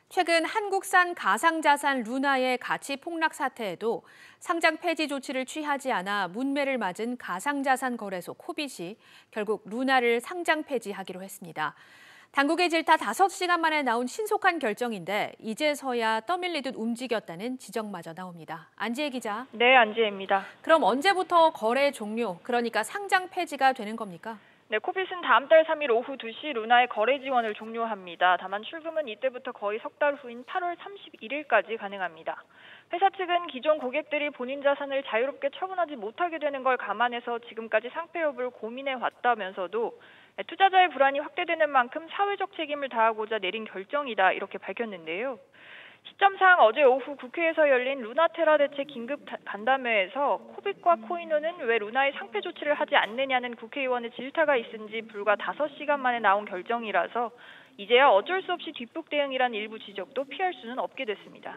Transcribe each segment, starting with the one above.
최근 한국산 가상자산 루나의 가치 폭락 사태에도 상장 폐지 조치를 취하지 않아 문매를 맞은 가상자산 거래소 코빗이 결국 루나를 상장 폐지하기로 했습니다. 당국의 질타 5시간 만에 나온 신속한 결정인데 이제서야 떠밀리듯 움직였다는 지적마저 나옵니다. 안지혜 기자. 네, 안지혜입니다. 그럼 언제부터 거래 종료, 그러니까 상장 폐지가 되는 겁니까? 네, 코빗은 다음 달 3일 오후 2시 루나의 거래 지원을 종료합니다. 다만 출금은 이때부터 거의 석 달 후인 8월 31일까지 가능합니다. 회사 측은 기존 고객들이 본인 자산을 자유롭게 처분하지 못하게 되는 걸 감안해서 지금까지 상폐 여부를 고민해 왔다면서도 투자자의 불안이 확대되는 만큼 사회적 책임을 다하고자 내린 결정이다 이렇게 밝혔는데요. 시점상 어제 오후 국회에서 열린 루나테라 대책 긴급 간담회에서 코빗과 코이노는 왜 루나의 상폐 조치를 하지 않느냐는 국회의원의 질타가 있은지 불과 5시간 만에 나온 결정이라서 이제야 어쩔 수 없이 뒷북 대응이란 일부 지적도 피할 수는 없게 됐습니다.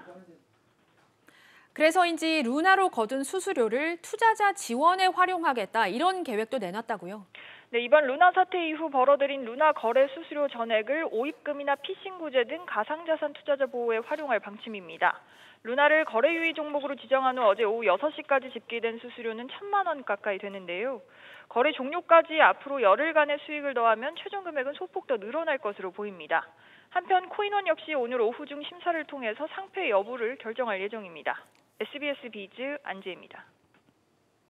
그래서인지 루나로 거둔 수수료를 투자자 지원에 활용하겠다 이런 계획도 내놨다고요? 네, 이번 루나 사태 이후 벌어들인 루나 거래 수수료 전액을 오입금이나 피싱 구제 등 가상자산 투자자 보호에 활용할 방침입니다. 루나를 거래 유의 종목으로 지정한 후 어제 오후 6시까지 집계된 수수료는 1,000만 원 가까이 되는데요. 거래 종료까지 앞으로 열흘간의 수익을 더하면 최종 금액은 소폭 더 늘어날 것으로 보입니다. 한편 코인원 역시 오늘 오후 중 심사를 통해서 상폐 여부를 결정할 예정입니다. SBS 비즈 안지혜입니다.